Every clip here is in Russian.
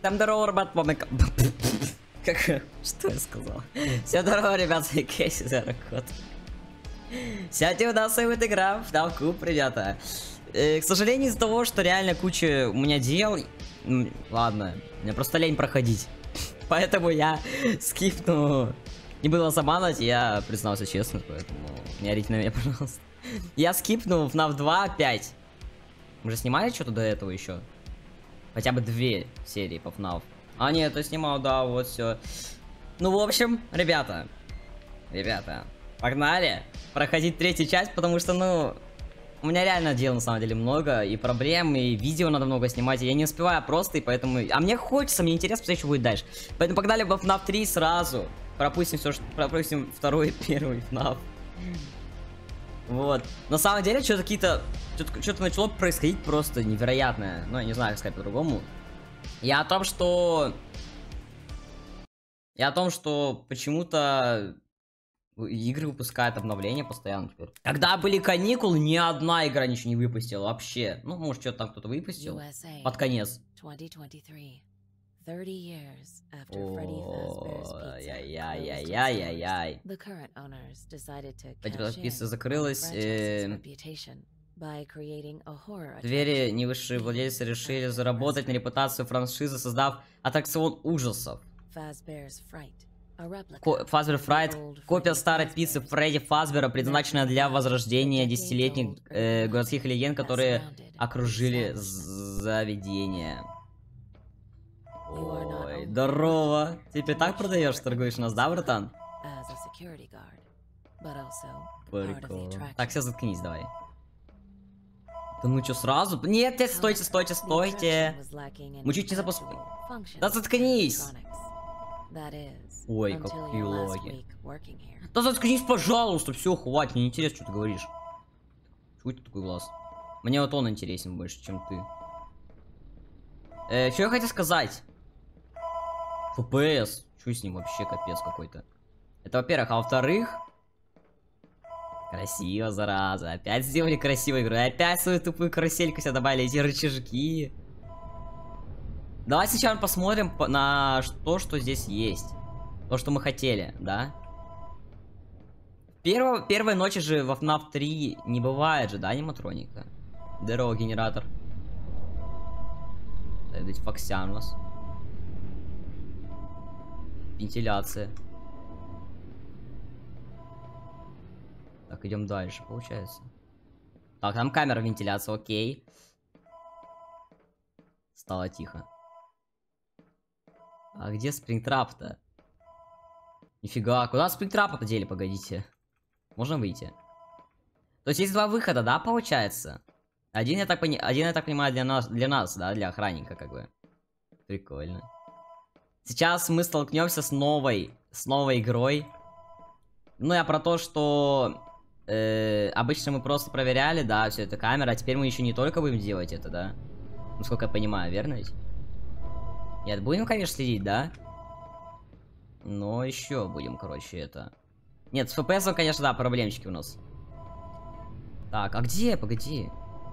Там здорово, ребят, помню. Как? Что я сказал? Все здорово, ребята, Кейси Заракот. Сядьте у нас и вот игра в толкуп, ребята. К сожалению, из-за того, что реально куча у меня дел... Ладно, мне просто лень проходить. Поэтому я скипну. Не было забанать, я признался честно, поэтому не орите на меня, пожалуйста. Я скипну в FNAF 2 опять. Мы же снимали что-то до этого еще? Хотя бы 2 серии по FNAF. А, нет, я снимал, да, вот все. Ну, в общем, ребята, погнали проходить 3-ю часть, потому что, ну, у меня реально дел на самом деле много, и проблем, и видео надо много снимать, и я не успеваю просто, и поэтому... А мне хочется, мне интересно посмотреть, что будет дальше. Поэтому погнали в FNAF 3 сразу. Пропустим все, пропустим 2-й, 1-й FNAF. Вот. На самом деле, что-то какие-то... Что-то начало происходить просто невероятное. Ну, я не знаю, как сказать по-другому. Я о том, что почему-то игры выпускают обновления постоянно теперь. Когда были каникулы, ни одна игра ничего не выпустила вообще. Ну, может, что-то там кто-то выпустил под конец. Ой-яй-яй-яй-яй-яй. Пицца закрылась. Двери не высшие владельцы решили заработать на репутацию франшизы, создав аттракцион ужасов. Фазбер Фрайт. Копия старой пиццы Фредди Фазбера, предназначенная для возрождения десятилетних городских легенд, которые окружили заведение. Ой, здорово. Ты так продаешь, торгуешь нас, да, братан? Прикол. Так, все, заткнись, давай. Да ну что, сразу? Нет, нет, стойте, стойте, стойте. Мы чуть не запускаем. Да заткнись. Ой, какие логи. Да заткнись, пожалуйста, все, хватит, мне интересно, что ты говоришь. Чего это такой глаз? Мне вот он интересен больше, чем ты. Что я хотел сказать? FPS. Что с ним вообще, капец какой-то. Это во-первых, а во-вторых... Красиво, зараза. Опять сделали красивую игру. Опять свою тупую карусельку сюда добавили, эти рычажки. Давай сейчас посмотрим на то, что здесь есть. То, что мы хотели, да? Первой ночи же во FNAF 3 не бывает же, да, аниматроника? Здорово, генератор. Это Фоксян у нас. Вентиляция. Так, идем дальше, получается. Так, там камера вентиляции, окей. Стало тихо. А где спрингтрап-то? Нифига, куда спрингтрап-то дели, погодите. Можно выйти? То есть есть 2 выхода, да, получается? Один, я так понимаю, для нас, да, для охранника, как бы. Прикольно. Сейчас мы столкнемся с новой игрой. Ну, я про то, что... обычно мы просто проверяли, да, все это камера, а теперь мы еще не только будем делать это, да? Насколько я понимаю, верно ведь? Нет, будем, конечно, следить, да? Но еще будем, короче, это... Нет, с FPS, конечно, да, проблемчики у нас. Так, а где? Погоди.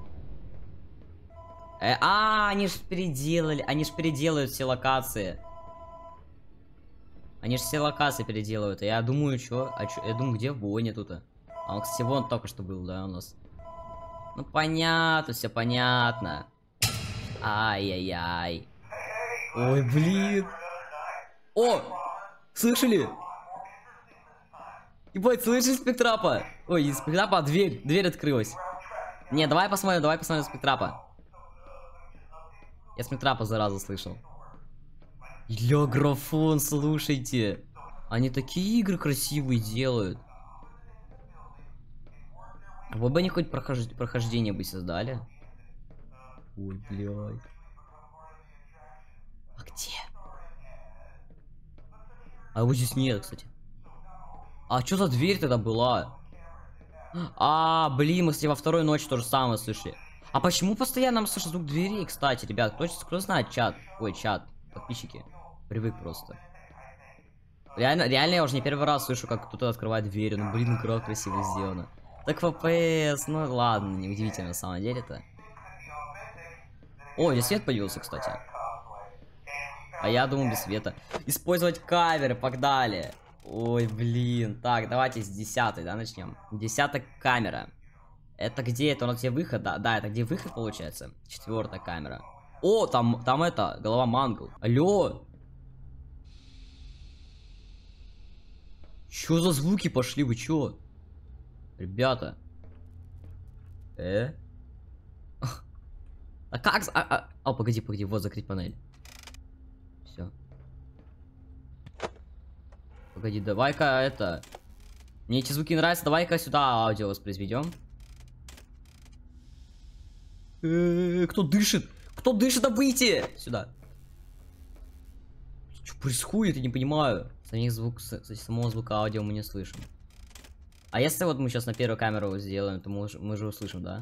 Они ж переделают все локации. Они же все локации переделывают. А я думаю, я думаю, где Боня тут? А он, кстати, вон только что был, да, у нас. Ну, понятно, все понятно. Ай-яй-яй. Ой, блин. О! Слышали? Ебать, слышишь спектрапа? Ой, из спектрапа дверь открылась. Не, давай посмотрим спектрапа. Я спектрапа заразу слышал. Ля, графон, слушайте. Они такие игры красивые делают. Вот бы они хоть прохождение бы создали. Ой, блядь. А где? А его здесь нет, кстати. А что за дверь тогда была? А, блин, мы, кстати, во 2-й ночи то же самое слышали. А почему постоянно нам слышит звук дверей, кстати, ребят? Кто знает чат? Ой, чат, подписчики. Привык просто. Реально, я уже не первый раз слышу, как кто-то открывает дверь. Ну, блин, игра красиво сделана. Так FPS, ну ладно, неудивительно на самом деле-то. О, здесь свет появился, кстати. А я думаю без света. Использовать каверы, погнали. Ой, блин. Так, давайте с 10-й, да, начнем. 10-я камера. Это где? Это у нас где выход? Да, это где выход получается. 4-я камера. О, там это, голова мангл. Алло. Чё за звуки пошли, вы чё? Ребята. А как? Погоди, вот закрыть панель. Все. Погоди, давай-ка это. Мне эти звуки нравятся, давай-ка сюда аудио воспроизведем. Кто дышит? Кто дышит, а выйти? Сюда. Что происходит, я не понимаю. Самого звука аудио мы не слышим. А если вот мы сейчас на первую камеру сделаем, то мы же услышим, да?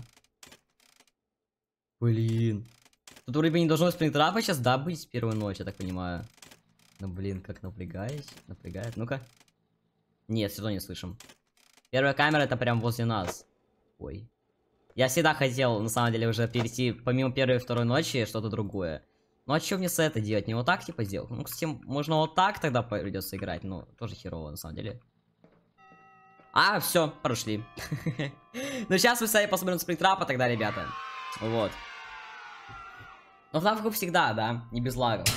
Блин. Тут вроде бы не должно спрингтрапа сейчас, да, быть с первой ночи, я так понимаю. Ну, блин, как напрягает. Ну-ка. Нет, все равно не слышим. Первая камера это прям возле нас. Ой. Я всегда хотел, на самом деле, уже перейти, помимо первой и второй ночи, что-то другое. Ну, а что мне с это делать? Не вот так, типа, сделать? Ну, кстати, можно вот так тогда придется играть, но тоже херово, на самом деле. А, все, прошли. Ну, сейчас мы с вами посмотрим спрингтрапа тогда, ребята. Вот. Но там, как всегда, да, не без лагов.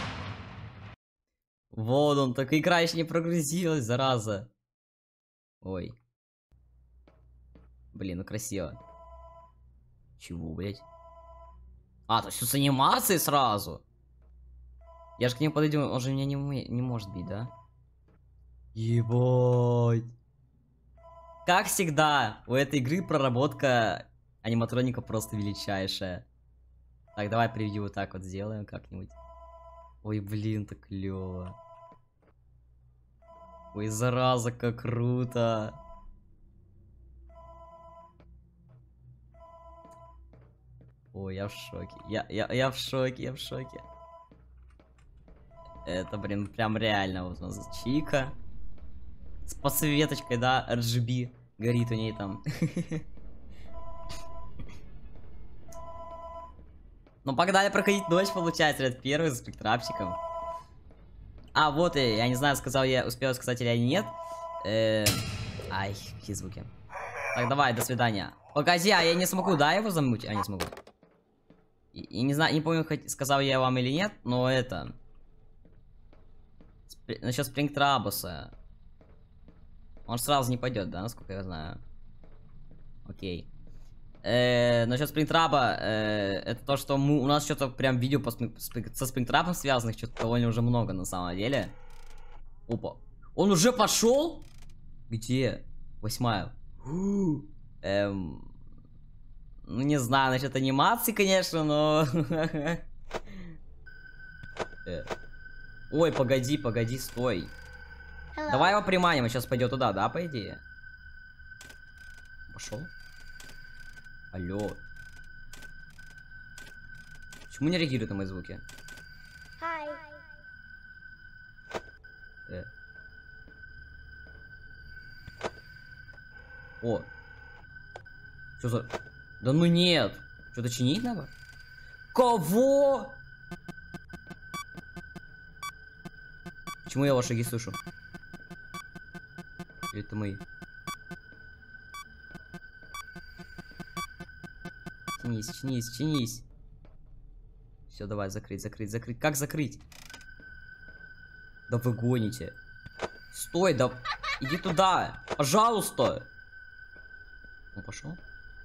Вот он, так игра еще не прогрузилась, зараза. Ой. Блин, ну красиво. Чего, блять? А, то есть с анимацией сразу. Я же к нему подойду, он же меня не может бить, да? Ебать. Как всегда, у этой игры проработка аниматроника просто величайшая. Так, давай превью вот так вот сделаем как-нибудь. Ой, блин, так клево. Ой, зараза, как круто. Ой, я в шоке. Я в шоке. Это, блин, прям реально. Вот у нас Чика. С подсветочкой, да, RGB. Горит у ней там. Ну, погнали проходить ночь, получается, ряд первый с спектрапчиком. А, вот и, я не знаю, успел сказать или нет. Ай, какие звуки. Так, давай, до свидания. Погоди, а я не смогу, да, его замутить? А, не смогу. И не знаю, не помню, сказал я вам или нет, но это... Насчет спрингтрабуса. Он сразу не пойдет, да, насколько я знаю. Окей. Насчет спрингтраба, это то, что у нас что-то прям видео со спрингтрабом связанных, что-то довольно уже много на самом деле. Опа. Он уже пошел? Где? 8-я. Ну, не знаю, насчет анимации, конечно, но... Ой, погоди, стой. Давай его приманим, он сейчас пойдет туда, да, по идее? Пошел? Алло. Почему не реагирует на мои звуки? О. Что за... Да ну нет. Что-то чинить надо? Кого? Почему я ваши шаги слышу? Или это мои? Чинись. Все, давай, закрыть. Как закрыть? Да вы гоните. Стой, да... Иди туда. Пожалуйста. Он пошел?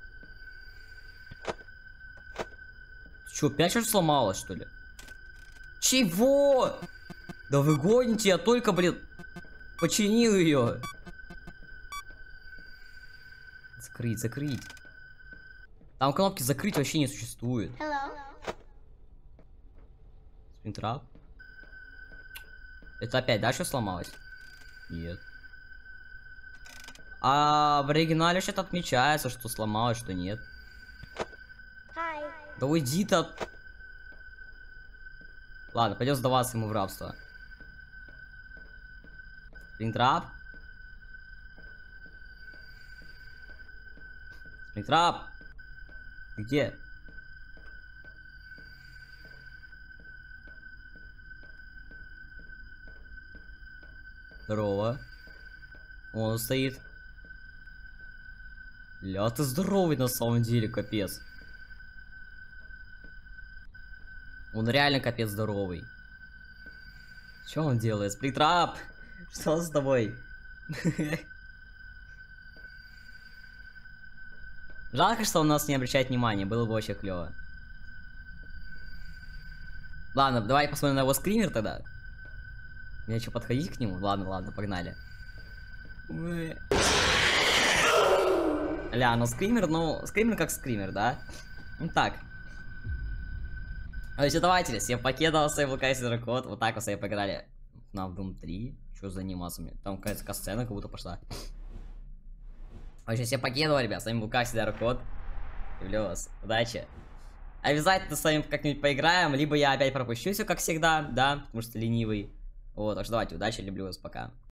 Че, опять что-то сломалось, что ли? Чего? Да вы гоните, я только, блин, починил ее. Закрыть. Там кнопки закрыть вообще не существует. Спрингтрап. Это опять, да, что сломалось? Нет. А в оригинале что-то отмечается, что сломалось, что нет. Да уйди-то. Ладно, пойдем сдаваться ему в рабство. Спрингтрап. Спрингтрап. Где? Здорово. Он стоит. Ля, ты здоровый на самом деле, капец. Он реально капец здоровый. Что он делает? Сплиттрап! Что с тобой? Жалко, что он нас не обращает внимания, было бы очень клево. Ладно, давай посмотрим на его скример тогда. Мне что, подходить к нему? Ладно, ладно, погнали. Ля, ну скример как скример, да? Ну так. То есть давайте, я покидал свой вулканский код, вот так вот себе поиграли на Doom 3. Что за анимация? Там какая-то касцена как будто пошла. Сейчас я покидал, ребят, с вами вулканский код. Люблю вас, удачи. Обязательно с вами как-нибудь поиграем, либо я опять пропущу все, как всегда, да, потому что ленивый. Вот, так что давайте, удачи, люблю вас, пока.